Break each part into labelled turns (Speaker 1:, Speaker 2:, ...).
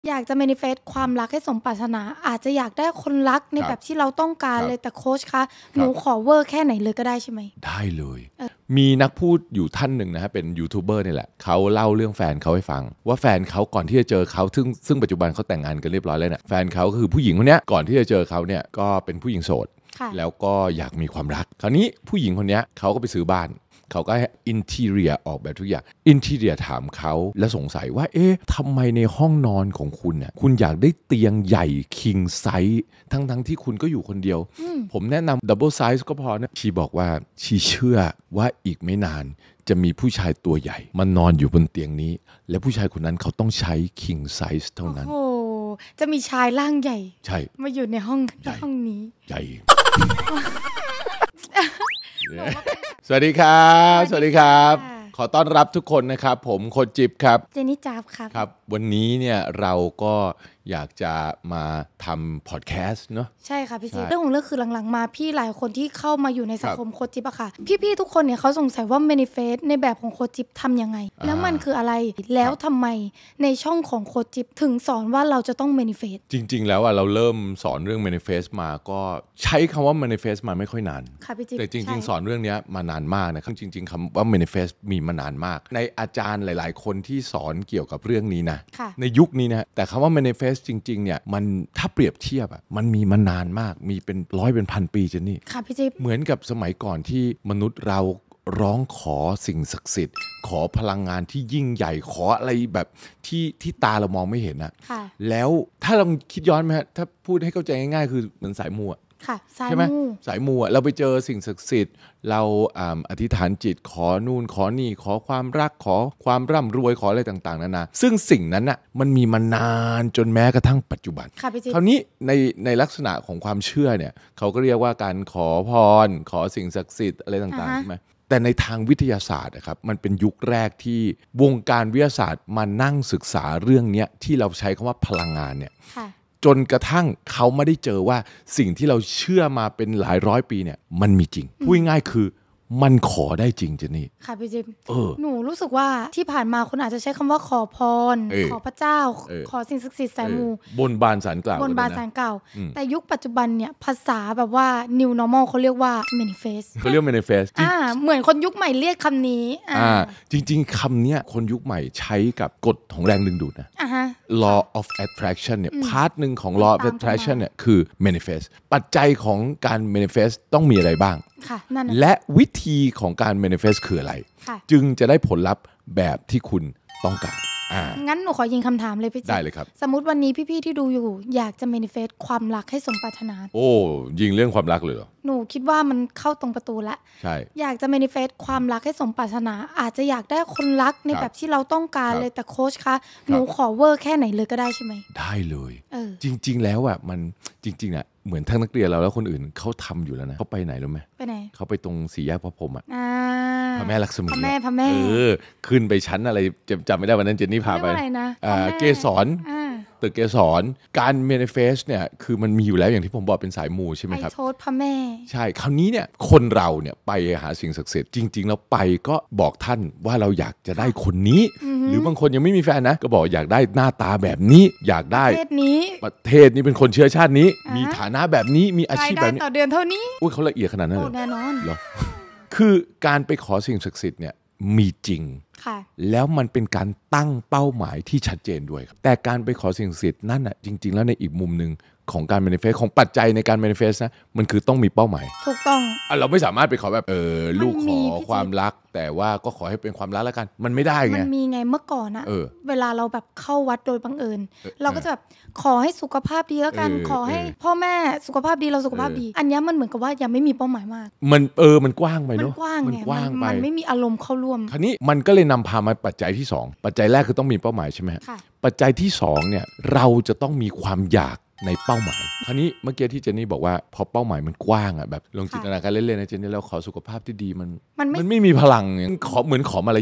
Speaker 1: อยากจะ manifest ความรักให้สมปรารถนาอาจจะอยากได้คนรักในแบบที่เราต้องการเลยแต่โค้ชคะหนูขอเวอร์แค่ไหนเลยก็ได้ใช่ไหม
Speaker 2: ได้เลยมีนักพูดอยู่ท่านหนึ่งนะฮะเป็นยูทูบเบอร์นี่แหละเขาเล่าเรื่องแฟนเขาให้ฟังว่าแฟนเขาก่อนที่จะเจอเขาซึ่งปัจจุบันเขาแต่งงานกันเรียบร้อยแล้วเนี่ยแฟนเขาคือผู้หญิงคนนี้ก่อนที่จะเจอเขาเนี่ยก็เป็นผู้หญิงโสดแล้วก็อยากมีความรักคราวนี้ผู้หญิงคนนี้เขาก็ไปซื้อบ้านเขาก็ให้อินทีเรียออกแบบทุกอย่างอินทีเรียถามเขาและสงสัยว่าทำไมในห้องนอนของคุณเนี่ยคุณอยากได้เตียงใหญ่คิงไซส์ทั้งที่คุณก็อยู่คนเดียวผมแนะนำดับเบิลไซส์ก็พอนะชีบอกว่าชีเชื่อว่าอีกไม่นานจะมีผู้ชายตัวใหญ่มานอนอยู่บนเตียงนี้และผู้ชายคนนั้นเขาต้องใช้คิงไซส์เท่านั้น
Speaker 1: โอ้จะมีชายร่างใหญ่
Speaker 2: ใช่
Speaker 1: มาอยู่ในห้องนี้
Speaker 2: ใหญ่ สวัสดีครับสวัสดีครับขอต้อนรับทุกคนนะครับผมโค้ชจิ๊บครับ
Speaker 1: เจนนี่จ๊าบ
Speaker 2: ครับวันนี้เนี่ยเราก็อยากจะมาทำพอดแคสต์เนาะ
Speaker 1: ใช่ค่ะพี่จิ๊บเรื่องของเรื่องคือหลังๆมาพี่หลายคนที่เข้ามาอยู่ในสังคมโค้ชจิ๊บอะค่ะพี่ๆทุกคนเนี่ยเขาสงสัยว่า manifest ในแบบของโค้ชจิ๊บทำยังไงแล้วมันคืออะไรแล้วทำไมในช่องของโค้ชจิ๊บถึงสอนว่าเราจะต้อง manifest
Speaker 2: จริงๆแล้วเราเริ่มสอนเรื่อง manifest มาก็ใช้คำว่า manifest มาไม่ค่อยนาน
Speaker 1: ค่ะพี่จิ๊บ
Speaker 2: แต่จริงๆสอนเรื่องนี้มานานมากนะจริงๆคำว่า manifest มีมานานมากในอาจารย์หลายๆคนที่สอนเกี่ยวกับเรื่องนี้นะในยุคนี้นะแต่คำว่า manifest จริงๆเนี่ยมันถ้าเปรียบเทียบมันมีมานานมากมีเป็นร้อยเป็นพันปีเจนนี่
Speaker 1: ค่ะพี่จิ๊บ
Speaker 2: เหมือนกับสมัยก่อนที่มนุษย์เราร้องขอสิ่งศักดิ์สิทธิ์ขอพลังงานที่ยิ่งใหญ่ขออะไรแบบที่ตาเรามองไม่เห็นนะแล้วถ้าเราคิดย้อนไหมฮะถ้าพูดให้เข้าใจง่ายๆคือเหมือนสายมู
Speaker 1: ค่ะ
Speaker 2: ใช่ไหมสายมูเราไปเจอสิ่งศักดิ์สิทธิ์เราอธิษฐานจิตขอนู่นขอนี่ขอความรักขอความร่ำรวยขออะไรต่างๆนานาซึ่งสิ่งนั้นน่ะมันมีมานานจนแม้กระทั่งปัจจุบันคราวนี้ในลักษณะของความเชื่อเนี่ยเขาก็เรียกว่าการขอพรขอสิ่งศักดิ์สิทธิ์อะไรต่างๆใช่ไหมแต่ในทางวิทยาศาสตร์นะครับมันเป็นยุคแรกที่วงการวิทยาศาสตร์มานั่งศึกษาเรื่องนี้ที่เราใช้คำว่าพลังงานเนี่ยจนกระทั่งเขาไม่ได้เจอว่าสิ่งที่เราเชื่อมาเป็นหลายร้อยปีเนี่ยมันมีจริงพูดง่ายคือมันขอได้จริงเจนี่
Speaker 1: ค่ะพี่จิ๊บหนูรู้สึกว่าที่ผ่านมาคุณอาจจะใช้คำว่าขอพรขอพระเจ้าขอสิ่งศักดิ์สิทธิ์สายมู
Speaker 2: บนบานศาลกล่าว
Speaker 1: บนบานศาลกล่าวแต่ยุคปัจจุบันเนี่ยภาษาแบบว่า new normal เขาเรียกว่า manifest
Speaker 2: เขาเรียก manifest
Speaker 1: เหมือนคนยุคใหม่เรียกคำนี้
Speaker 2: จริงๆคำนี้คนยุคใหม่ใช้กับกฎของแรงดึงดูดนะ law of attraction เนี่ยพาร์ทหนึ่งของ law of attraction เนี่ยคือ manifest ปัจจัยของการ manifest ต้องมีอะไรบ้างและวิธีของการ manifest คืออะไรจึงจะได้ผลลัพธ์แบบที่คุณต้องการ
Speaker 1: งั้นหนูขอยิงคำถามเลยพี่จิ๊บ
Speaker 2: ได้เลยครับ
Speaker 1: สมมติวันนี้พี่ๆที่ดูอยู่อยากจะ manifest ความรักให้สมปรารถนา
Speaker 2: โอ้ยิงเรื่องความรักเลยเหรอ
Speaker 1: หนูคิดว่ามันเข้าตรงประตูแล้ว
Speaker 2: ใช่
Speaker 1: อยากจะ manifest ความรักให้สมปรารถนาอาจจะอยากได้คนรักในแบบที่เราต้องการเลยแต่โค้ชคะหนูขอเวอร์แค่ไหนเลยก็ได้ใช่ไหม
Speaker 2: ได้เลยจริงๆแล้วมันจริงๆเหมือนทั้งนักเรียนเราแล้วคนอื่นเขาทำอยู่แล้วนะเขาไปไหนรู้ไหม
Speaker 1: ไปไหน
Speaker 2: เขาไปตรงสี่แยกพระพรหมพระแม่ลักษมี
Speaker 1: พระแม่
Speaker 2: ขึ้นไปชั้นอะไรจำไม่ได้วันนั้นเจนนี่พาไปเกสรตึกเกสรการ manifest เนี่ยคือมันมีอยู่แล้วอย่างที่ผมบอกเป็นสายมูใช่ไหมครับ
Speaker 1: ไอโทษพระแม่
Speaker 2: ใช่คราวนี้เนี่ยคนเราเนี่ยไปหาสิ่งศักดิ์สิทธิ์จริงๆแล้วไปก็บอกท่านว่าเราอยากจะได้คนนี้หรือบางคนยังไม่มีแฟนนะก็บอกอยากได้หน้าตาแบบนี้อยากได้
Speaker 1: ประเทศ
Speaker 2: นี้เป็นคนเชื้อชาตินี้มีฐานะแบบนี้มีอาชีพแบบนี้
Speaker 1: ต่อเดือนเท่านี้
Speaker 2: อุ้ยเขาละเอียดขนาดนั้นเลย
Speaker 1: แน่นอน
Speaker 2: เหรอคือการไปขอสิ่งศักดิ์สิทธิ์เนี่ยมีจริงแล้วมันเป็นการตั้งเป้าหมายที่ชัดเจนด้วยแต่การไปขอสิ่งศักดิ์สิทธิ์นั่นจริงๆแล้วในอีกมุมนึงของการ manifest ของปัจจัยในการ manifest นะมันคือต้องมีเป้าหมาย
Speaker 1: ถูกต้อง
Speaker 2: เราไม่สามารถไปขอแบบลูกขอความรักแต่ว่าก็ขอให้เป็นความรักแล้วกันมันไม่ได้ไง
Speaker 1: มันมีไงเมื่อก่อนนะเวลาเราแบบเข้าวัดโดยบังเอิญเราก็จะแบบขอให้สุขภาพดีแล้วกันขอให้พ่อแม่สุขภาพดีเราสุขภาพดีอันนี้มันเหมือนกับว่ายังไม่มีเป้าหมายมาก
Speaker 2: มันกว้างไปเนาะ
Speaker 1: มันกว้างไปมันไม่มีอารมณ์เข้าร่วม
Speaker 2: คราวนี้มันก็เลยนำพามาปัจจัยที่2ปัจจัยแรกคือต้องมีเป้าหมายใช่ไหมปัจจัยที่2เนี่ยเราจะต้องมีความอยากในเป้าหมายคราวนี้เมื่อกี้ที่เจนนี่บอกว่าพอเป้าหมายมันกว้างแบบลองจินตนาการเล่นๆนะเจนนี่แล้วขอสุขภาพที่ดีมันไม่มีพลังขอเหมือนขอมารยาท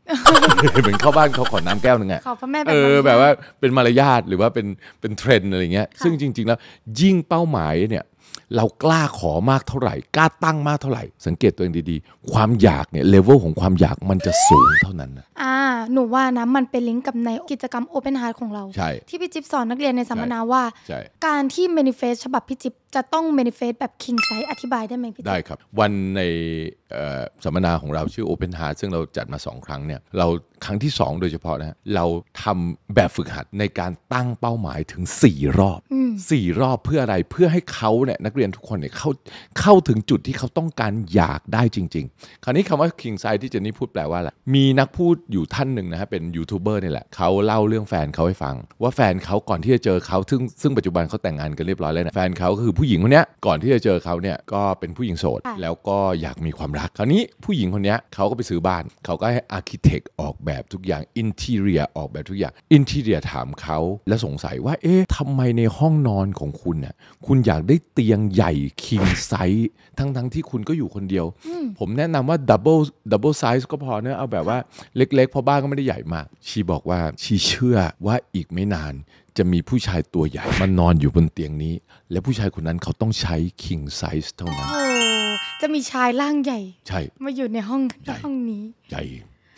Speaker 2: เหมือนเข้าบ้านเขาขอน้ำแก้วนึงไง
Speaker 1: ขอพระแม่
Speaker 2: แบบว่าเป็นมารยาทหรือว่าเป็นเทรนด์อะไรเงี้ยซึ่งจริงๆแล้วยิ่งเป้าหมายเนี่ยเรากล้าขอมากเท่าไหร่กล้าตั้งมากเท่าไหร่สังเกตตัวเองดีๆความอยากเนี่ยเลเวลของความอยากมันจะสูงเท่านั้นนะ
Speaker 1: หนูว่านะมันเป็นลิงก์กับในกิจกรรม Open Heart ของเราที่พี่จิ๊บสอนนักเรียนในสัมมนาว่าการที่ manifest ฉบับพี่จิ๊บจะต้อง manifest แบบ king size อธิบายได้ไหมพี่จิ๊บ
Speaker 2: ได้ครับวันในสัมมนาของเราชื่อ Open Heart ซึ่งเราจัดมา2ครั้งเนี่ยเราครั้งที่2โดยเฉพาะนะเราทำแบบฝึกหัดในการตั้งเป้าหมายถึง4 รอบ4 รอบเพื่ออะไรเพื่อให้เขาเนี่ยนักเรียนทุกคนเนี่ยเข้าถึงจุดที่เขาต้องการอยากได้จริงๆคราวนี้คำว่า king size ที่เจนนี่พูดแปลว่าอะไรมีนักพูดอยู่ท่านหนึ่งนะฮะเป็นยูทูบเบอร์นี่แหละเขาเล่าเรื่องแฟนเขาให้ฟังว่าแฟนเขาก่อนที่จะเจอเขาซึ่งปัจจุบันเขาแต่งงานกันเรียบร้อยแล้วนะแฟนเขาก็คือผู้หญิงคนนี้ก่อนที่จะเจอเขาเนี่ยก็เป็นผู้หญิงโสดแล้วก็อยากมีความรักคราวนี้ผู้หญิงคนนี้เขาก็ไปซื้อบ้านเขาก็ให้อาร์คิเทคออกแบบทุกอย่างอินทีเรียออกแบบทุกอย่างอินทีเรียถามเขาและสงสัยว่าทำไมในห้องนอนของคุณน่ะคุณอยากได้เตียงใหญ่คิงไซส์ทั้งที่คุณก็อยู่คนเดียวผมแนะนำว่าดับเบิลไซส์ก็พอเนอะเอาแบบว่าเล็กๆเพราะบ้านก็ไม่ได้ใหญ่มากชีบอกว่าชีเชื่อว่าอีกไม่นานจะมีผู้ชายตัวใหญ่มานอนอยู่บนเตียงนี้และผู้ชายคนนั้นเขาต้องใช้ king size เท่านั้น
Speaker 1: จะมีชายร่างใหญ่
Speaker 2: ใช่
Speaker 1: มาอยู่ในห้องนี้
Speaker 2: ใหญ่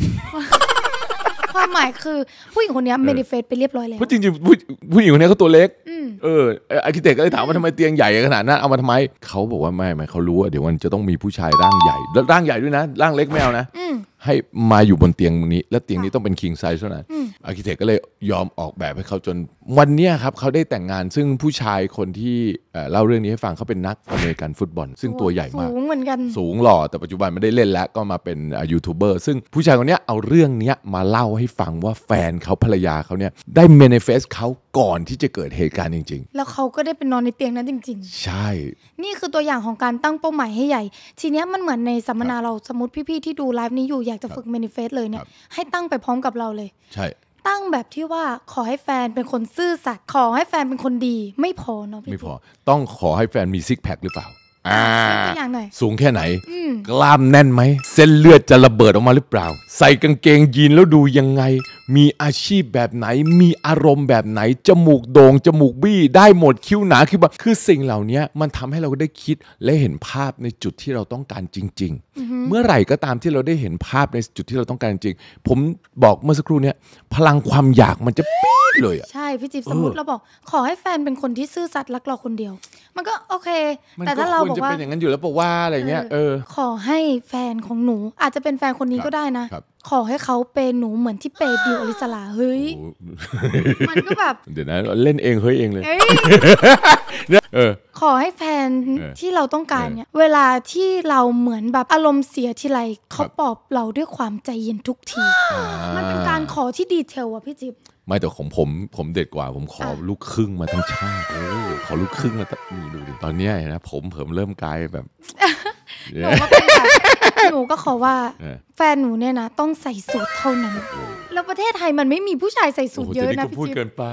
Speaker 1: ความหมายคือผู้หญิงคนนี้เมนิเฟสไปเรียบร้อยแล้ว
Speaker 2: เพราะจริงๆผู้หญิงคนนี้เขาตัวเล็กอาร์คิเทคก็เลยถามว่าทำไมเตียงใหญ่ขนาดนั้นเอามาทำไมเขาบอกว่าไม่เขารู้ว่าเดี๋ยวมันจะต้องมีผู้ชายร่างใหญ่แล้วร่างใหญ่ด้วยนะร่างเล็กไม่เอานะให้มาอยู่บนเตียงนี้และเตียงนี้ต้องเป็น king size เท่านั้นอาร์คิเทคก็เลยยอมออกแบบให้เขาจนวันนี้ครับเขาได้แต่งงานซึ่งผู้ชายคนที่เล่าเรื่องนี้ให้ฟังเขาเป็นนักอเมริกันฟุตบอลซึ่งตัวใหญ่มาก
Speaker 1: สูงเหมือนกัน
Speaker 2: สูงหล่อแต่ปัจจุบันไม่ได้เล่นแล้วก็มาเป็นยูทูบเบอร์ซึ่งผู้ชายคนนี้เอาเรื่องนี้มาเล่าให้ฟังว่าแฟนเขาภรรยาเขาเนี่ยได้ manifest เขาก่อนที่จะเกิดเหตุการณ์จริง
Speaker 1: ๆแล้วเขาก็ได้เป็นนอนในเตียงนั้นจริง
Speaker 2: ๆใช่
Speaker 1: นี่คือตัวอย่างของการตั้งเป้าหมายให้ใหญ่ทีเนี้ยมันเหมือนในสัมมนาเราสมมติพี่ๆที่ดูไลฟ์นี้อยู่อยากจะฝึก manifest เลยเนี่ยให้ตั้งไปพร้อมกับเราเลย
Speaker 2: ใช่
Speaker 1: ตั้งแบบที่ว่าขอให้แฟนเป็นคนซื่อสัตย์ขอให้แฟนเป็นคนดีไม่พอเนาะพี่
Speaker 2: ไม่พอต้องขอให้แฟนมีซิกแพคหรือเปล่า
Speaker 1: ตัวอย่างหน่อย
Speaker 2: สูงแค่ไหนกล้ามแน่นไหมเส้นเลือดจะระเบิดออกมาหรือเปล่าใส่กางเกงยีนแล้วดูยังไงมีอาชีพแบบไหนมีอารมณ์แบบไหนจมูกโด่งจมูกบี้ได้หมดคิ้วหนาคิ้วบางคือสิ่งเหล่านี้มันทำให้เราได้คิดและเห็นภาพในจุดที่เราต้องการจริงๆเมื่อไหร่ก็ตามที่เราได้เห็นภาพในจุดที่เราต้องการจริงผมบอกเมื่อสักครู่นี้พลังความอยากมันจะปี๊ดเลย
Speaker 1: ใช่พี่จิ๊บสมมติเราบอกขอให้แฟนเป็นคนที่ซื่อสัตย์รักเราคนเดียวมันก็โอเคแต่ถ้าเราบอกว่า
Speaker 2: เป็นอย่างนั้นอยู่แล้วบอกว่าอะไรเงี้ย
Speaker 1: ขอให้แฟนของหนูอาจจะเป็นแฟนคนนี้ก็ได้นะขอให้เขาเป็นหนูเหมือนที่เปย์ดิวอลิสลาเฮ้ยมันก็แบบ
Speaker 2: เดี๋ยวนะเล่นเองเฮ้ยเองเลย
Speaker 1: ขอให้แฟนที่เราต้องการเนี่ยเวลาที่เราเหมือนแบบอารมณ์เสียทีไรเขาปลอบเราด้วยความใจเย็นทุกทีมันเป็นการขอที่ดีเทลอะพี่จิ๊บ
Speaker 2: ไม่แต่ของผมเด็ดกว่าผมขอลูกครึ่งมาทั้งชาติขอลูกครึ่งมาตั้งนี่ดูดิตอนนี้นะผมเริ่มกลายแบบ
Speaker 1: หนูก็เป็นแบบหนูก็ขอว่าแฟนหนูเนี่ยนะต้องใส่สูทเท่านั้นแล้วประเทศไทยมันไม่มีผู้ชายใส่สูทเยอะนะ
Speaker 2: พี่จิ๊บพูดเกินไป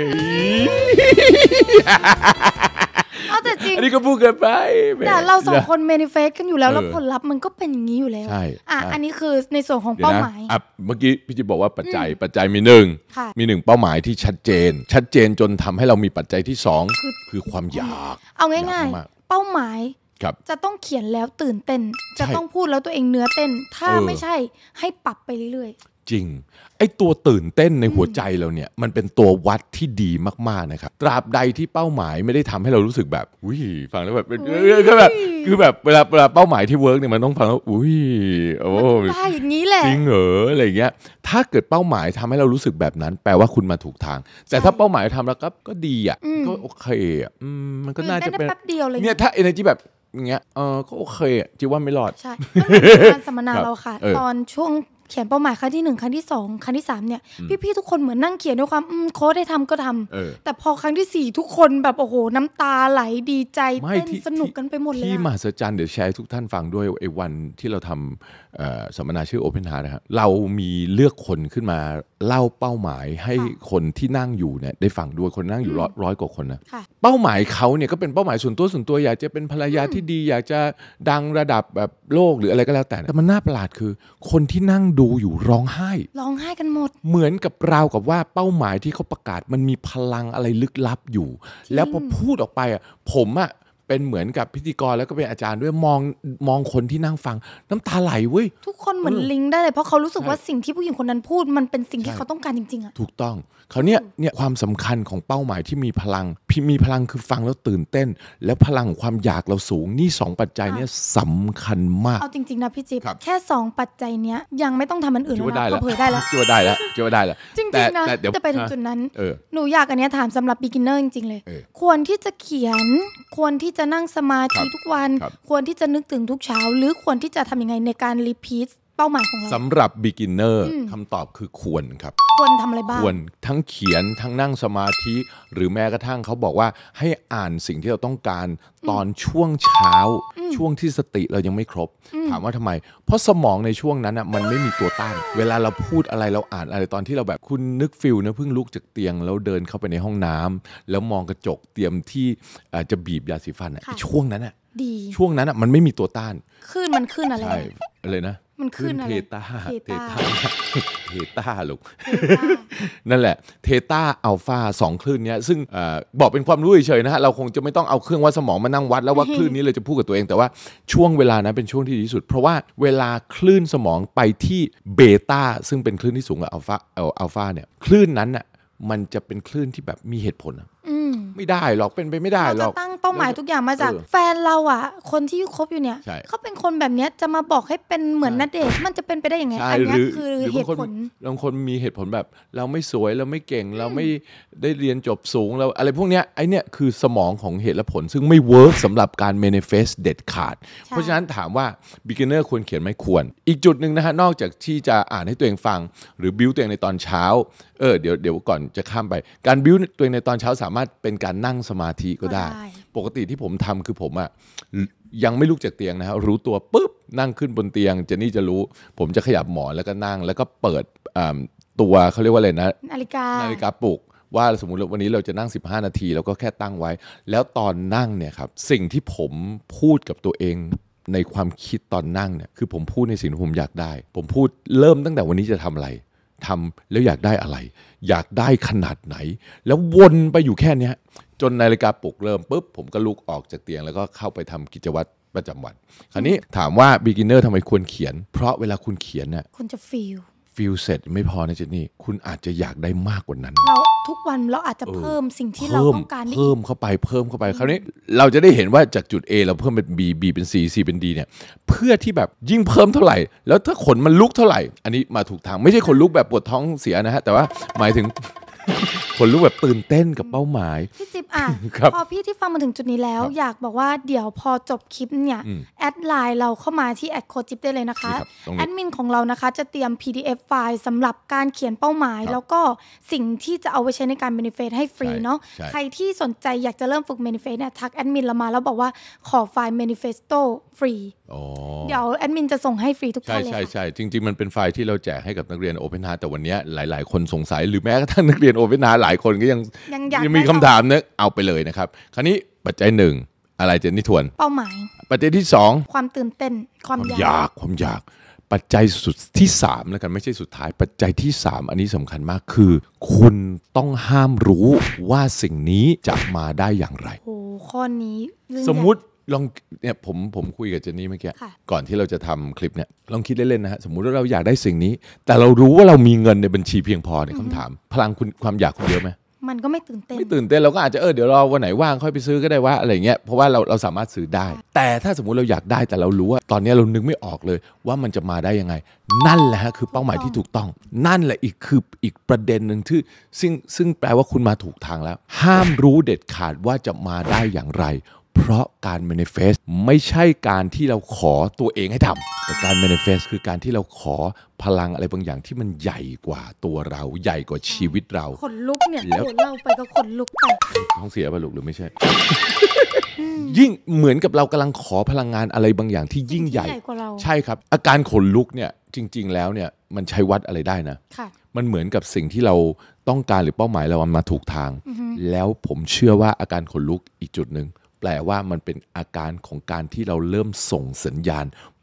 Speaker 1: แต่จริง
Speaker 2: อันนี้ก็พูดเกินไป
Speaker 1: แต่เราสองคนเมนิเฟสกันอยู่แล้วแล้วผลลัพธ์มันก็เป็นอย่างนี้อยู่แล้วอันนี้คือในส่วนของเป้าหมาย
Speaker 2: เมื่อกี้พี่จิ๊บบอกว่าปัจจัยมีหนึ่งเป้าหมายที่ชัดเจนจนทำให้เรามีปัจจัยที่2คือความอยาก
Speaker 1: เอาง่ายๆเป้าหมายจะต้องเขียนแล้วตื่นเต้นจะต้องพูดแล้วตัวเองเนื้อเต้นถ้าไม่ใช่ให้ปรับไปเรื่อย
Speaker 2: ๆจริงไอ้ตัวตื่นเต้นในหัวใจเราเนี่ยมันเป็นตัววัดที่ดีมากๆนะครับตราบใดที่เป้าหมายไม่ได้ทำให้เรารู้สึกแบบอุ้ยฟังแล้วแบบคือแบบเวลาเป้าหมายที่เวิร์กเนี่ยมันต้องฟังแล้วอุ้ยโอ้
Speaker 1: ได้อย่างนี้แหละ
Speaker 2: จริงเหรออะไรอย่างเงี้ยถ้าเกิดเป้าหมายทำให้เรารู้สึกแบบนั้นแปลว่าคุณมาถูกทางแต่ถ้าเป้าหมายทำแล้วก็ดีอ่ะก็โอเคอ่ะมันก็น่าจะเป็นเนี่ยถ้า energy แบบอย่างเงี้ยก็โอเคจิว่าไม่รอด
Speaker 1: ใช่การสัมมนาเราค่ะตอนช่วงเขียนเป้าหมายครั้งที่1ครั้งที่2ครั้งที่3เนี่ยพี่ๆทุกคนเหมือนนั่งเขียนด้วยความโค้ดให้ทำก็ทำแต่พอครั้งที่4ทุกคนแบบโอ้โหน้ำตาไหลดีใจเต้นสนุกกันไปหมดเลย
Speaker 2: ที่มหัศจรรย์เดี๋ยวแชร์ทุกท่านฟังด้วยไอ้วันที่เราทำสัมมนาชื่อ Open Heart นะครับเรามีเลือกคนขึ้นมาเล่าเป้าหมายให้คนที่นั่งอยู่เนี่ยได้ฟังด้วยคนนั่งอยู่ร้อยกว่าคนนะเป้าหมายเขาเนี่ยก็เป็นเป้าหมายส่วนตัวอยากจะเป็นภรรยาที่ดีอยากจะดังระดับแบบโลกหรืออะไรก็แล้วแต่มันน่าประหลาดคือคนที่นั่งดดูอยู่ร้องไห้
Speaker 1: กันหมด
Speaker 2: เหมือนกับเรากับว่าเป้าหมายที่เขาประกาศมันมีพลังอะไรลึกลับอยู่แล้วพอพูดออกไปผมเป็นเหมือนกับพิธีกรแล้วก็เป็นอาจารย์ด้วยมองคนที่นั่งฟังน้ำตาไหลเว้ย
Speaker 1: ทุกคนเหมือนลิงก์ได้เลยเพราะเขารู้สึกว่าสิ่งที่ผู้หญิงคนนั้นพูดมันเป็นสิ่งที่เขาต้องการจริงๆ
Speaker 2: ถูกต้องเขาเนี่ยความสำคัญของเป้าหมายที่มีพลังคือฟังแล้วตื่นเต้นแล้วพลังความอยากเราสูงนี่2ปัจจัยเนี่ยสำคัญมาก
Speaker 1: เอาจริงๆนะพี่จิ๊บแค่2ปัจจัยเนี้ยยังไม่ต้องทำอันอื่นแล้วนะเผยได้แล้ว
Speaker 2: ช่วยได้แล้ว
Speaker 1: จริงๆนะจะไปถึงจุดนั้นหนูอยากอันนี้ถามสำหรับ beginner จริงๆเลยควรที่จะเขียนควรที่จะนั่งสมาธิทุกวันควรที่จะนึกถึงทุกเช้าหรือควรที่จะทำยังไงในการ repeat เป้าหมายของเรา
Speaker 2: สำหรับ beginner คำตอบคือควรครับ
Speaker 1: ควรทำอะไรบ้าง
Speaker 2: ควรทั้งเขียนทั้งนั่งสมาธิหรือแม้กระทั่งเขาบอกว่าให้อ่านสิ่งที่เราต้องการตอนช่วงเช้าช่วงที่สติเรายังไม่ครบถามว่าทำไมเพราะสมองในช่วงนั้นมันไม่มีตัวต้านเวลาเราพูดอะไรเราอ่านอะไรตอนที่เราแบบคุณนึกฟิลนะเพิ่งลุกจากเตียงแล้วเดินเข้าไปในห้องน้ำแล้วมองกระจกเตรียมที่จะบีบยาสีฟันช่วงนั้น
Speaker 1: ดี
Speaker 2: ช่วงนั้นมันไม่มีตัวต้าน
Speaker 1: มันขึ้นอะไร
Speaker 2: ใช่อะไรนะ
Speaker 1: มันขึ้นอะไร
Speaker 2: เทต้าลูกนั่นแหละเทต้าอัลฟา2คลื่นนี้ซึ่งบอกเป็นความรู้เฉยๆนะฮะเราคงจะไม่ต้องเอาเครื่องวัดสมองมานั่งวัดแล้วว่าคลื่นนี้เลยจะพูดกับตัวเองแต่ว่าช่วงเวลานั้นเป็นช่วงที่ดีที่สุดเพราะว่าเวลาคลื่นสมองไปที่เบต้าซึ่งเป็นคลื่นที่สูงกว่าอัลฟาเนี่ยคลื่นนั้นมันจะเป็นคลื่นที่แบบมีเหตุผลไม่ได้หรอกเป็นไปไม่ได้หรอก
Speaker 1: เราจะตั้งเป้าหมายทุกอย่างมาจากแฟนเราคนที่คบอยู่เนี่ยเขาเป็นคนแบบนี้จะมาบอกให้เป็นเหมือนณเดชน์มันจะเป็นไปได้ยังไงอันนี้คือเหตุผล
Speaker 2: บางคนมีเหตุผลแบบเราไม่สวยเราไม่เก่งเราไม่ได้เรียนจบสูงเราอะไรพวกเนี้ยไอเนี้ยคือสมองของเหตุและผลซึ่งไม่เวิร์กสำหรับการ manifest เด็ดขาดเพราะฉะนั้นถามว่า beginner ควรเขียนไหมควรอีกจุดหนึ่งนะฮะนอกจากที่จะอ่านให้ตัวเองฟังหรือ build ตัวเองในตอนเช้าเดี๋ยวก่อนจะข้ามไปการ build ตัวเองในตอนเช้าสามารถเป็นการนั่งสมาธิก็ได้ปกติที่ผมทำคือผมยังไม่ลุกจากเตียงนะฮะรู้ตัวปุ๊บนั่งขึ้นบนเตียงเจนนี่จะรู้ผมจะขยับหมอนแล้วก็นั่งแล้วก็เปิดตัวเขาเรียกว่าอะไรนะ
Speaker 1: นาฬิก
Speaker 2: าปลุกว่าสมมุติวันนี้เราจะนั่ง15นาทีแล้วก็แค่ตั้งไว้แล้วตอนนั่งเนี่ยครับสิ่งที่ผมพูดกับตัวเองในความคิดตอนนั่งเนี่ยคือผมพูดในสิ่งที่ผมอยากได้ผมพูดเริ่มตั้งแต่วันนี้จะทำอะไรทำแล้วอยากได้อะไรอยากได้ขนาดไหนแล้ววนไปอยู่แค่นี้จนนาฬิกาปลุกเริ่มปุ๊บผมก็ลุกออกจากเตียงแล้วก็เข้าไปทำกิจวัตรประจำวันคราวนี้ถามว่า beginner ทำไมควรเขียนเพราะเวลาคุณเขียนน่ะ
Speaker 1: คุณจะฟีล
Speaker 2: เสร็จไม่พอนะเจนนี่คุณอาจจะอยากได้มากกว่านั้น
Speaker 1: เราทุกวันเราอาจจะเพิ่มสิ่งที่เราต้องการ
Speaker 2: เพิ่มเข้าไปคราวนี้เราจะได้เห็นว่าจากจุด A เราเพิ่มเป็น B เป็น C เป็น D เนี่ยเพื่อที่แบบยิ่งเพิ่มเท่าไหร่แล้วถ้าขนมันลุกเท่าไหร่อันนี้มาถูกทางไม่ใช่ขนลุกแบบปวดท้องเสียนะฮะแต่ว่าหมายถึงคนรู้แบบตื่นเต้นกับเป้าหมาย
Speaker 1: พี่จิ๊บพอพี่ที่ฟังมาถึงจุดนี้แล้วอยากบอกว่าเดี๋ยวพอจบคลิปเนี่ยแอดไลน์เราเข้ามาที่@โค้ชจิ๊บได้เลยนะคะแอดมินของเรานะคะจะเตรียม PDF ไฟล์สำหรับการเขียนเป้าหมายแล้วก็สิ่งที่จะเอาไว้ใช้ในการ manifest ให้ฟรีเนาะใครที่สนใจอยากจะเริ่มฝึก manifest เนี่ยทักแอดมินเรามาแล้วบอกว่าขอไฟล์ manifesto ฟรีเดี๋ยวแอดมินจะส่งให้ฟรีทุกท่านเลย
Speaker 2: ใช่จริงๆมันเป็นไฟล์ที่เราแจกให้กับนักเรียน Open Heart แต่วันนี้หลายๆคนสงสัยหรือแม้กระทั่งนักเรียน Open Heart หลายคนก็ยังมีคำถามนึกเอาไปเลยนะครับคราวนี้ปัจจัย1อะไรเจนนี่ทวน
Speaker 1: เป้าหมาย
Speaker 2: ปัจจัยที่2
Speaker 1: ความตื่นเต้นความอย
Speaker 2: ากปัจจัยสุดที่3แล้วกันไม่ใช่สุดท้ายปัจจัยที่3อันนี้สำคัญมากคือคุณต้องห้ามรู้ว่าสิ่งนี้จะมาได้อย่างไร
Speaker 1: โอ้ข้อนี้
Speaker 2: สมมุติลองเนี่ยผมคุยกับเจนนี่เมื่อกี้ก่อนที่เราจะทำคลิปเนี่ยลองคิดเล่นๆนะฮะสมมุติว่าเราอยากได้สิ่งนี้แต่เรารู้ว่าเรามีเงินในบัญชีเพียงพอในคำถามพลังคุณความอยากคุณเยอะไหม
Speaker 1: มันก็ไม่ตื่นเต้น
Speaker 2: เราก็อาจจะเดี๋ยวรอวันไหนว่างค่อยไปซื้อก็ได้ว่าอะไรเงี้ยเพราะว่าเราสามารถซื้อได้แต่ถ้าสมมุติเราอยากได้แต่เรารู้ว่าตอนนี้เรานึกไม่ออกเลยว่ามันจะมาได้ยังไงนั่นแหละฮะคือเป้าหมายที่ถูกต้องนั่นแหละอีกประเด็นหนึ่งที่ซึ่งแปลว่าคุณมาถูกทางแล้วห้ามรู้เด็ดขาดว่าจะมาได้อย่างไรเพราะการ manifest ไม่ใช่การที่เราขอตัวเองให้ทำแต่การ manifest คือการที่เราขอพลังอะไรบางอย่างที่มันใหญ่กว่าตัวเราใหญ่กว่าชีวิตเรา
Speaker 1: ขนลุกเนี่ยแล้วเราไปก็ขนลุกไป
Speaker 2: ท้องเสียป่ะลูกหรือไม่ใช่ ยิ่งเหมือนกับเรากำลังขอพลังงานอะไรบางอย่างที่ยิ่งใหญ่ใช่ครับอาการขนลุกเนี่ยจริงๆแล้วเนี่ยมันใช้วัดอะไรได้นะมันเหมือนกับสิ่งที่เราต้องการหรือเป้าหมายเรามันมาถูกทางแล้วผมเชื่อว่าอาการขนลุกอีกจุดหนึ่งแปลว่ามันเป็นอาการของการที่เราเริ่มส่งสัญญาณไป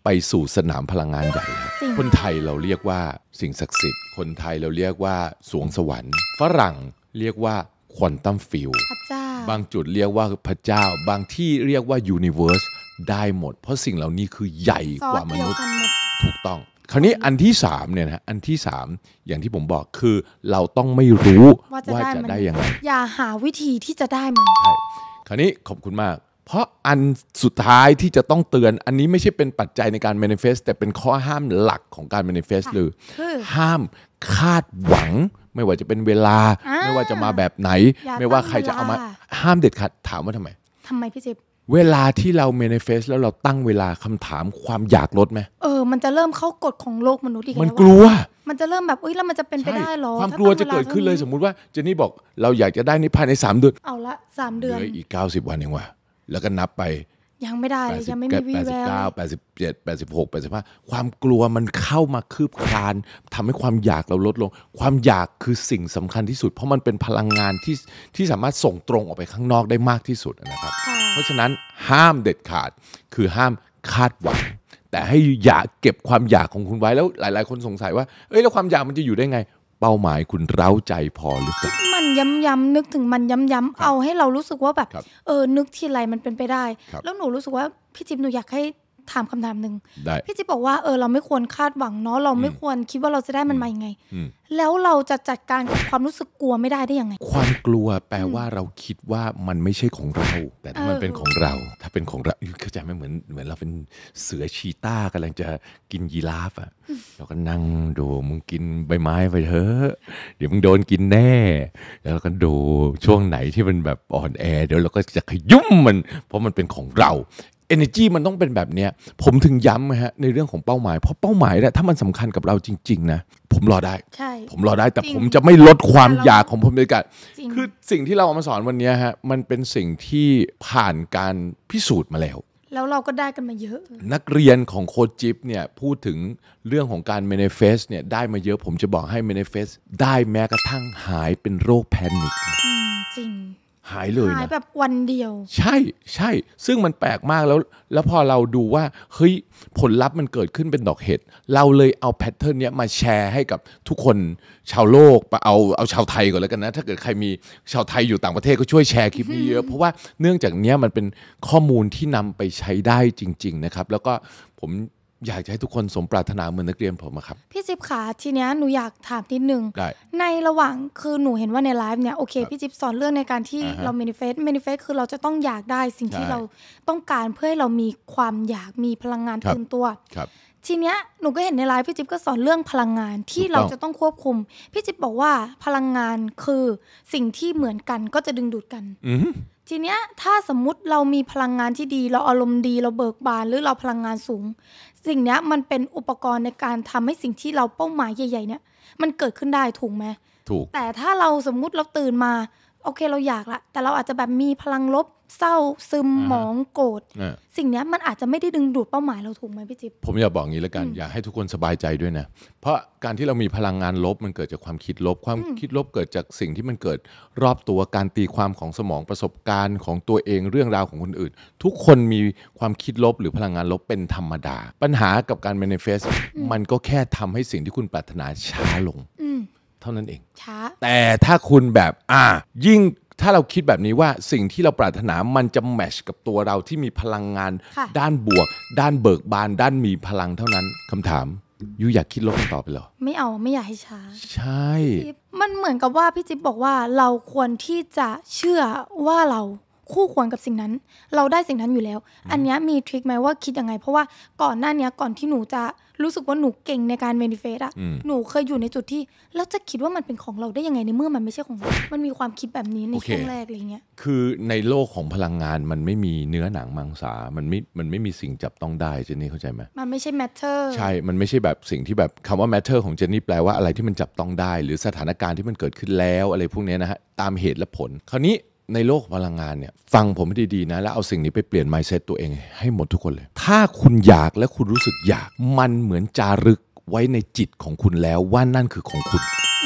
Speaker 2: ไปสู่สนามพลังงานใหญ่คนไทยเราเรียกว่าสิ่งศักดิ์สิทธิ์คนไทยเราเรียกว่าสวงสวรรค์ฝรั่งเรียกว่าควอนตัมฟิลด์บางจุดเรียกว่าพระเจ้าบางที่เรียกว่ายูนิเวอร์สได้หมดเพราะสิ่งเหล่านี้คือใหญ่กว่ามนุษย์ถูกต้องคราวนี้อันที่3เนี่ยนะอันที่3อย่างที่ผมบอกคือเราต้องไม่รู้ว่าจะได้ยังไง
Speaker 1: อย่าหาวิธีที่จะได้มัน
Speaker 2: ใช่คราวนี้ขอบคุณมากเพราะอันสุดท้ายที่จะต้องเตือนอันนี้ไม่ใช่เป็นปัจจัยในการ manifest แต่เป็นข้อห้ามหลักของการ manifest เลยห้ามคาดหวังไม่ว่าจะเป็นเวลาไม่ว่าจะมาแบบไหนไม่ว่าใครจะเอามาห้ามเด็ดขาดถามว่าทำไม
Speaker 1: พี่จิ๊บ
Speaker 2: เวลาที่เรา manifest แล้วเราตั้งเวลาคำถามความอยากลดไหม
Speaker 1: มันจะเริ่มเข้ากฎของโลกมนุษย์อีกแล้ว
Speaker 2: มันกลัว
Speaker 1: มันจะเริ่มแบบแล้วมันจะเป็นไปได้หรอ
Speaker 2: ความกลัวจะเกิดขึ้นเลยสมมุติว่าเจนนี่บอกเราอยากจะได้นิพพานใน3 เดือน
Speaker 1: เอาละ3 เดือน
Speaker 2: เหลืออีก90 วันเองว่ะแล้วก็นับไป
Speaker 1: ยังไม่ได้เลยยังไม่มีวี่แวว
Speaker 2: 89 87 86 85ความกลัวมันเข้ามาคืบคลานทำให้ความอยากเราลดลงความอยากคือสิ่งสำคัญที่สุดเพราะมันเป็นพลังงานที่สามารถส่งตรงออกไปข้างนอกได้มากที่สุดนะครับเพราะฉะนั้นห้ามเด็ดขาดคือห้ามคาดหวังแต่ให้อยากเก็บความอยากของคุณไว้แล้วหลายๆคนสงสัยว่าแล้วความอยากมันจะอยู่ได้ไงเป้าหมายคุณเร้าใจพอหรือเปล่า
Speaker 1: มันย้ำๆนึกถึงมันย้ำๆเอาให้เรารู้สึกว่าแบบนึกทีไรมันเป็นไปได้แล้วหนูรู้สึกว่าพี่จิ๊บหนูอยากให้ถามคำถามหนึ่งพี่จิ๊บบอกว่าเราไม่ควรคาดหวังเนาะเราไม่ควรคิดว่าเราจะได้มันมายังไงแล้วเราจะจัดการกับความรู้สึกกลัวไม่ได้ยังไง
Speaker 2: ความกลัวแปลว่าเราคิดว่ามันไม่ใช่ของเราแต่ถ้ามันเป็นของเราถ้าเป็นของเราเข้าใจไหมเหมือนเราเป็นเสือชีต้ากำลังจะกินยีราฟอ่ะเราก็นั่งดูมึงกินใบไม้ไปเถอะเดี๋ยวมึงโดนกินแน่แล้วเราก็ดูช่วงไหนที่มันแบบอ่อนแอเดี๋ยวเราก็จะขยุ่มมันเพราะมันเป็นของเราenergy มันต้องเป็นแบบเนี้ยผมถึงย้ำฮะในเรื่องของเป้าหมายเพราะเป้าหมายเนี่ยถ้ามันสำคัญกับเราจริงๆนะผมรอได้ผมรอได้แต่ผมจะไม่ลดความอยากของผมเลยกันคือสิ่งที่เราเอามาสอนวันนี้ฮะมันเป็นสิ่งที่ผ่านการพิสูจน์มาแล้ว
Speaker 1: เราก็ได้กันมาเยอะ
Speaker 2: นักเรียนของโค้ชจิ๊บเนี่ยพูดถึงเรื่องของการ manifest เนี่ยได้มาเยอะผมจะบอกให้ manifest ได้แม้กระทั่งหายเป็นโรคแพนิค
Speaker 1: จริง
Speaker 2: หายเลยนะ
Speaker 1: หายแบบวันเดียว
Speaker 2: ใช่ซึ่งมันแปลกมากแล้วพอเราดูว่าเฮ้ยผลลัพธ์มันเกิดขึ้นเป็นดอกเห็ดเราเลยเอาแพทเทิร์นนี้มาแชร์ให้กับทุกคนชาวโลกเอาชาวไทยก่อนแล้วกันนะถ้าเกิดใครมีชาวไทยอยู่ต่างประเทศก็ช่วยแชร์คลิปนี้เยอะเพราะว่าเนื่องจากเนี้ยมันเป็นข้อมูลที่นำไปใช้ได้จริงๆนะครับแล้วก็ผมอยากจะให้ทุกคนสมปรารถนาเหมือนนักเรียนผมครับ
Speaker 1: พี่จิ๊บขาทีเนี้ยหนูอยากถามนิดนึงในระหว่างคือหนูเห็นว่าในไลฟ์เนี่ยโอเคพี่จิ๊บสอนเรื่องในการที่เรา manifest คือเราจะต้องอยากได้สิ่งที่เราต้องการเพื่อให้เรามีความอยากมีพลังงานตื่นตัวทีเนี้ยหนูก็เห็นในไลฟ์พี่จิ๊บก็สอนเรื่องพลังงานที่เราจะต้องควบคุมพี่จิ๊บบอกว่าพลังงานคือสิ่งที่เหมือนกันก็จะดึงดูดกันทีเนี้ยถ้าสมมุติเรามีพลังงานที่ดีเราอารมณ์ดีเราเบิกบานหรือเราพลังงานสูงสิ่งเนี้ยมันเป็นอุปกรณ์ในการทำให้สิ่งที่เราเป้าหมายใหญ่ๆเนี่ยมันเกิดขึ้นได้ถูกไหม
Speaker 2: ถูก
Speaker 1: แต่ถ้าเราสมมุติเราตื่นมาโอเคเราอยากละแต่เราอาจจะแบบมีพลังลบเศร้าซึมหมองโกรธสิ่งนี้มันอาจจะไม่ได้ดึงดูดเป้าหมายเราถูกไหมพี่จิ๊บ
Speaker 2: ผมอยากบอกงี้แล้วกันอยากให้ทุกคนสบายใจด้วยนะเพราะการที่เรามีพลังงานลบมันเกิดจากความคิดลบความคิดลบเกิดจากสิ่งที่มันเกิดรอบตัวการตีความของสมองประสบการณ์ของตัวเองเรื่องราวของคนอื่นทุกคนมีความคิดลบหรือพลังงานลบเป็นธรรมดาปัญหากับการ manifest มันก็แค่ทำให้สิ่งที่คุณปรารถนาช้าลงเท่านั้นเอง
Speaker 1: ช้า
Speaker 2: แต่ถ้าคุณแบบยิ่งถ้าเราคิดแบบนี้ว่าสิ่งที่เราปรารถนามันจะแมชกับตัวเราที่มีพลังงานด้านบวกด้านเบิกบานด้านมีพลังเท่านั้นคำถามยูอยากคิดลบต่อไปเหรอ
Speaker 1: ไม่อยากให้ช้า
Speaker 2: ใช่
Speaker 1: มันเหมือนกับว่าพี่จิ๊บบอกว่าเราควรที่จะเชื่อว่าเราคู่ควรกับสิ่งนั้นเราได้สิ่งนั้นอยู่แล้วอันนี้มีทริคไหมว่าคิดยังไงเพราะว่าก่อนหน้านี้ก่อนที่หนูจะรู้สึกว่าหนูเก่งในการ manifest หนูเคยอยู่ในจุดที่แล้วจะคิดว่ามันเป็นของเราได้ยังไงในเมื่อมันไม่ใช่ของเรามันมีความคิดแบบนี้ในช่วงแรกอะไรเงี้ย
Speaker 2: คือในโลกของพลังงานมันไม่มีเนื้อหนังมังสามันไม่มีสิ่งจับต้องได้เจนนี่เข้าใจไหม
Speaker 1: มันไม่ใช่ matter
Speaker 2: ใช่มันไม่ใช่แบบสิ่งที่แบบคำว่า matter ของเจนนี่แปลว่าอะไรที่มันจับต้องได้หรือสถานการณ์ที่มันเกิดขึ้นแล้วอะไรพวกนี้นะฮะตามเหตุและผลคราวนี้ในโลกพลังงานเนี่ยฟังผมให้ดีๆนะแล้วเอาสิ่งนี้ไปเปลี่ยน mindset ตัวเองให้หมดทุกคนเลยถ้าคุณอยากและคุณรู้สึกอยากมันเหมือนจารึกไว้ในจิตของคุณแล้วว่านั่นคือของคุณ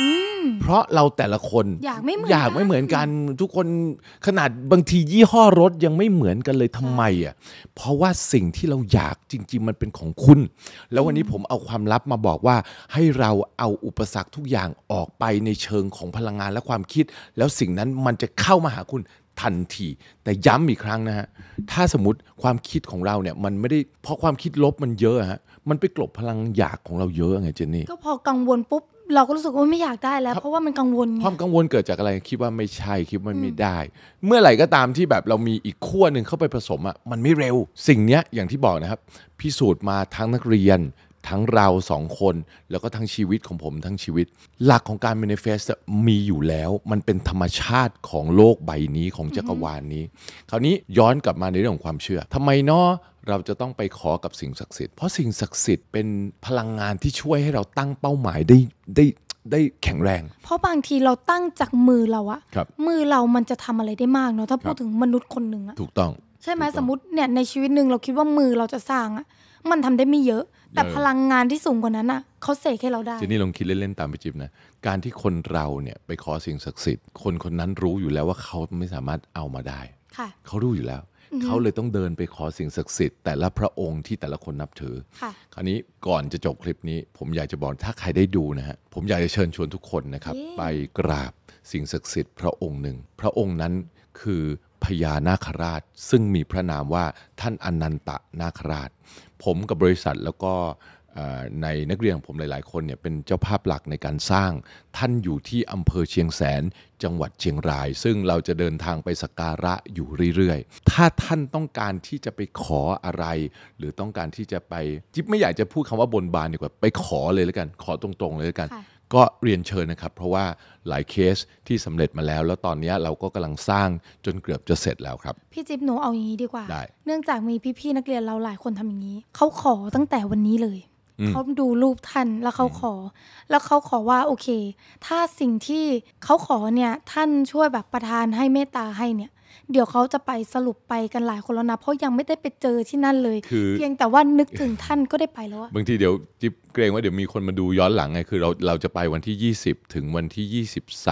Speaker 2: เพราะเราแต่ละคน
Speaker 1: อยากไม่เห
Speaker 2: มือนกันทุกคนขนาดบางทียี่ห้อรถยังไม่เหมือนกันเลยทำไมอ่ะเพราะว่าสิ่งที่เราอยากจริงๆมันเป็นของคุณแล้ววันนี้ผมเอาความลับมาบอกว่าให้เราเอาอุปสรรคทุกอย่างออกไปในเชิงของพลังงานและความคิดแล้วสิ่งนั้นมันจะเข้ามาหาคุณทันทีแต่ย้ำอีกครั้งนะฮะถ้าสมมติความคิดของเราเนี่ยมันไม่ได้เพราะความคิดลบมันเยอะฮะมันไปกลบพลังอยากของเราเยอะไงเจนนี่
Speaker 1: ก็พอกังวลปุ๊บเราก็รู้สึกว่าไม่อยากได้แล้วเพราะว่ามันกังวล
Speaker 2: ความกังวลเกิดจากอะไรคิดว่าไม่ใช่คิดว่าไม่ได้เมื่อไหร่ก็ตามที่แบบเรามีอีกขั้วหนึ่งเข้าไปผสมอ่ะมันไม่เร็วสิ่งเนี้ยอย่างที่บอกนะครับพิสูจน์มาทั้งนักเรียนทั้งเรา2 คนแล้วก็ทั้งชีวิตของผมทั้งชีวิตหลักของการ manifest มีอยู่แล้วมันเป็นธรรมชาติของโลกใบนี้ของจักรวาลนี้คราวนี้ย้อนกลับมาในเรื่องของความเชื่อทำไมเนาะเราจะต้องไปขอกับสิ่งศักดิ์สิทธิ์เพราะสิ่งศักดิ์สิทธิ์เป็นพลังงานที่ช่วยให้เราตั้งเป้าหมายได้แข็งแรง
Speaker 1: เพราะบางทีเราตั้งจากมือเราอะมือเรามันจะทำอะไรได้มากเนาะถ้าพูดถึงมนุษย์คนหนึ่งอะ
Speaker 2: ถูกต้อง
Speaker 1: ใช่ไหมสมมติเนี่ยในชีวิตหนึ่งเราคิดว่ามือเราจะสร้างอะมันทำได้ไม่เยอะแต่พลังงานที่สูงกว่านั้นอ่ะเขาเสกให้เราได้
Speaker 2: ทีนี้ลองคิดเล่นๆตามไปจิ๊บนะการที่คนเราเนี่ยไปขอสิ่งศักดิ์สิทธิ์คนนั้นรู้อยู่แล้วว่าเขาไม่สามารถเอามาได้เขารู้อยู่แล้วเขาเลยต้องเดินไปขอสิ่งศักดิ์สิทธิ์แต่ละพระองค์ที่แต่ละคนนับถือคราวนี้ก่อนจะจบคลิปนี้ผมอยากจะบอกถ้าใครได้ดูนะฮะผมอยากจะเชิญชวนทุกคนนะครับไปกราบสิ่งศักดิ์สิทธิ์พระองค์หนึ่งพระองค์นั้นคือพญานาคราชซึ่งมีพระนามว่าท่านอนันตนาคราชผมกับบริษัทแล้วก็ในนักเรียนของผมหลายๆคนเนี่ยเป็นเจ้าภาพหลักในการสร้างท่านอยู่ที่อำเภอเชียงแสนจังหวัดเชียงรายซึ่งเราจะเดินทางไปสักการะอยู่เรื่อยๆถ้าท่านต้องการที่จะไปขออะไรหรือต้องการที่จะไปจิ๊บไม่อยากจะพูดคำว่าบนบานดีกว่าไปขอเลยแล้วกันขอตรงๆเลยแล้วกันก็เรียนเชิญนะครับเพราะว่าหลายเคสที่สำเร็จมาแล้วตอนนี้เราก็กำลังสร้างจนเกือบจะเสร็จแล้วครับ
Speaker 1: พี่จิ๊บหนูเอาอย่างนี้ดีกว่าเนื่องจากมีพี่ๆนักเรียนเราหลายคนทำอย่างนี้เขาขอตั้งแต่วันนี้เลยเขาดูรูปท่านแล้วเขาขอว่าโอเคถ้าสิ่งที่เขาขอเนี่ยท่านช่วยแบบประทานให้เมตตาให้เนี่ยเดี๋ยวเขาจะไปสรุปไปกันหลายคนแล้วนะเพราะยังไม่ได้ไปเจอที่นั่นเลยเพียงแต่ว่านึกถึงท่านก็ได้ไปแล้ว
Speaker 2: บางทีเดี๋ยวจิ๊บเกรงว่าเดี๋ยวมีคนมาดูย้อนหลังไงคือเราจะไปวันที่20ถึงวันที่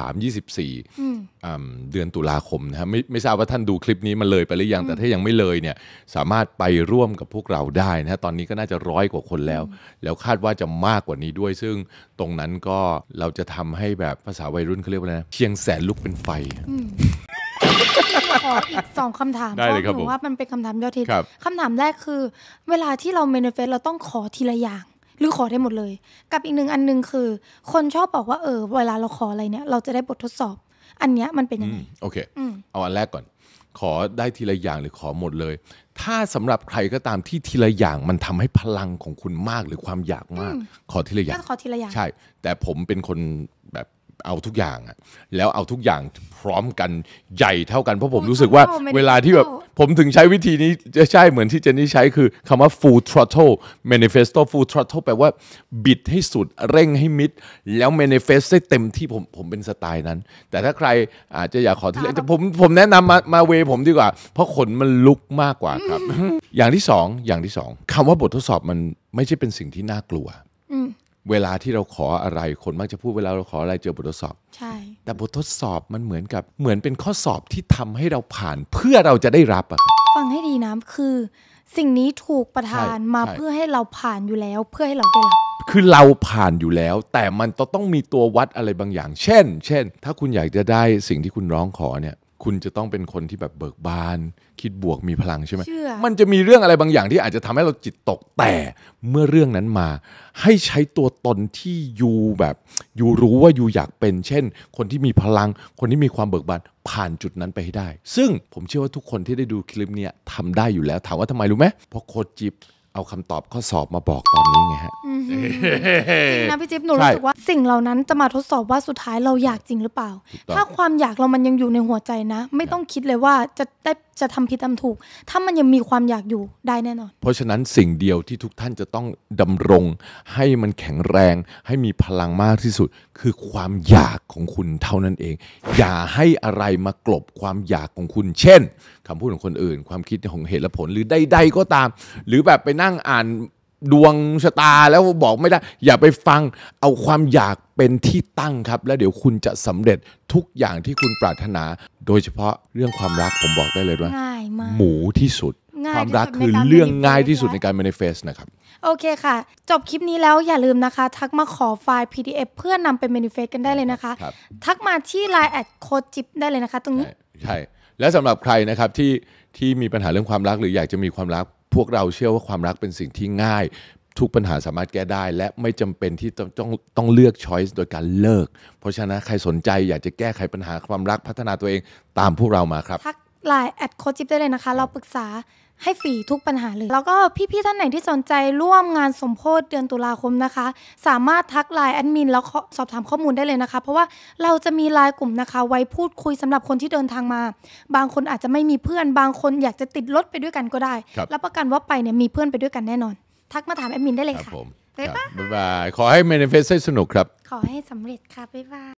Speaker 2: 24เดือนตุลาคมนะครับไม่ทราบว่าท่านดูคลิปนี้มาเลยไปหรือยังแต่ถ้ายังไม่เลยเนี่ยสามารถไปร่วมกับพวกเราได้นะตอนนี้ก็น่าจะ100 กว่าคนแล้วคาดว่าจะมากกว่านี้ด้วยซึ่งตรงนั้นก็เราจะทำให้แบบภาษาวัยรุ่นเขาเรียกว่าอะไรนะเชียงแสนลุกเป็นไฟ
Speaker 1: ขออีก2 คำถามเพราะหนูว่ามันเป็นคำถามยอดฮิตคำถามแรกคือเวลาที่เรา manifest เราต้องขอทีละอย่างหรือขอได้หมดเลยกับอีกอันนึงคือคนชอบบอกว่าเวลาเราขออะไรเนี่ยเราจะได้บททดสอบอันเนี้ยมันเป็นยังไง
Speaker 2: โอเคเอาอันแรกก่อนขอได้ทีละอย่างหรือขอหมดเลยถ้าสำหรับใครก็ตามที่ทีละอย่างมันทำให้พลังของคุณมากหรือความอยากมากขอทีละอย่าง
Speaker 1: ขอทีละอย่าง
Speaker 2: ใช่แต่ผมเป็นคนแบบเอาทุกอย่างอะแล้วเอาทุกอย่างพร้อมกันใหญ่เท่ากันเพราะผมรู้สึกว่าเวลาที่แบบผมถึงใช้วิธีนี้จะใช่เหมือนที่เจนนี่ใช้คือคำว่า full throttle manifesto full throttle แปลว่าบิดให้สุดเร่งให้มิดแล้ว manifest ได้เต็มที่ผมเป็นสไตล์นั้นแต่ถ้าใครอาจจะอยากขอที่แต่ผมแนะนำมาเวผมดีกว่าเพราะขนมันลุกมากกว่าครับ อย่างที่สองคำว่าบททดสอบมันไม่ใช่เป็นสิ่งที่น่ากลัวเวลาที่เราขออะไรคนมักจะพูดเวลาเราขออะไรเจอบททดสอบ
Speaker 1: ใช่
Speaker 2: แต่บททดสอบมันเหมือนเป็นข้อสอบที่ทำให้เราผ่านเพื่อเราจะได้รับอะ
Speaker 1: ฟังให้ดีนะคือสิ่งนี้ถูกประทานมาเพื่อให้เราผ่านอยู่แล้วเพื่อให้เราได้รับ
Speaker 2: คือเราผ่านอยู่แล้วแต่มันต้องมีตัววัดอะไรบางอย่าง เช่นถ้าคุณอยากจะได้สิ่งที่คุณร้องขอเนี่ยคุณจะต้องเป็นคนที่แบบเบิกบานคิดบวกมีพลังใช่ไหมมันจะมีเรื่องอะไรบางอย่างที่อาจจะทำให้เราจิตตกแต่เมื่อเรื่องนั้นมาให้ใช้ตัวตนที่ยูรู้ว่ายูอยากเป็นเช่นคนที่มีพลังคนที่มีความเบิกบานผ่านจุดนั้นไปให้ได้ซึ่งผมเชื่อว่าทุกคนที่ได้ดูคลิปนี้ทำได้อยู่แล้วถามว่าทำไมรู้ไหมเพราะโค้ชจิ๊บเอาคำตอบข้อสอบมาบอกตอนนี้ไงฮะ
Speaker 1: จริงนะพี่จิ๊บหนูรู้สึกว่าสิ่งเหล่านั้นจะมาทดสอบว่าสุดท้ายเราอยากจริงหรือเปล่าถ้าความอยากเรามันยังอยู่ในหัวใจนะไม่ต้องคิดเลยว่าจะทำผิดทำถูกถ้ามันยังมีความอยากอยู่ได้แน่นอน
Speaker 2: เพราะฉะนั้นสิ่งเดียวที่ทุกท่านจะต้องดำรงให้มันแข็งแรงให้มีพลังมากที่สุดคือความอยากของคุณเท่านั้นเองอย่าให้อะไรมากลบความอยากของคุณเช่นคำพูดของคนอื่นความคิดของเหตุและผลหรือใดๆก็ตามหรือแบบไปนั่งอ่านดวงชะตาแล้วบอกไม่ได้อย่าไปฟังเอาความอยากเป็นที่ตั้งครับแล้วเดี๋ยวคุณจะสำเร็จทุกอย่างที่คุณปรารถนาโดยเฉพาะเรื่องความรักผมบอกได้เลยว่า
Speaker 1: ง่ายมาก
Speaker 2: หมูที่สุด
Speaker 1: ง่าย
Speaker 2: ความรัก
Speaker 1: ที่สุด
Speaker 2: คือ
Speaker 1: ในการ
Speaker 2: เรื่องง่าย
Speaker 1: manifest
Speaker 2: ที่สุดในการ manifest นะครับ
Speaker 1: โอเคค่ะจบคลิปนี้แล้วอย่าลืมนะคะทักมาขอไฟล์ PDF เพื่อนำไป manifest กันได้เลยนะคะทักมาที่ Line @coachip ได้เลยนะคะตรงนี้
Speaker 2: ใช่และสำหรับใครนะครับที่มีปัญหาเรื่องความรักหรืออยากจะมีความรักพวกเราเชื่อว่าความรักเป็นสิ่งที่ง่ายทุกปัญหาสามารถแก้ได้และไม่จำเป็นที่ต้องเลือก choice โดยการเลิกเพราะฉะนั้นใครสนใจอยากจะแก้ไขปัญหาความรักพัฒนาตัวเองตามพวกเรามาครับ
Speaker 1: ทัก Line @coachip ได้เลยนะคะเราปรึกษาให้ฟรีทุกปัญหาเลยแล้วก็พี่ๆท่านไหนที่สนใจร่วมงานสมโภชเดือนตุลาคมนะคะสามารถทัก Line แอดมินแล้วสอบถามข้อมูลได้เลยนะคะเพราะว่าเราจะมี Line กลุ่มนะคะไว้พูดคุยสำหรับคนที่เดินทางมาบางคนอาจจะไม่มีเพื่อนบางคนอยากจะติดรถไปด้วยกันก็ได้รับประกันว่าไปเนี่ยมีเพื่อนไปด้วยกันแน่นอนทักมาถามแอดมินได้เลยค่ะ
Speaker 2: บ๊ายบายขอให้ manifest สนุกครับ
Speaker 1: ขอให้สำเร็จค่ะบ๊ายบาย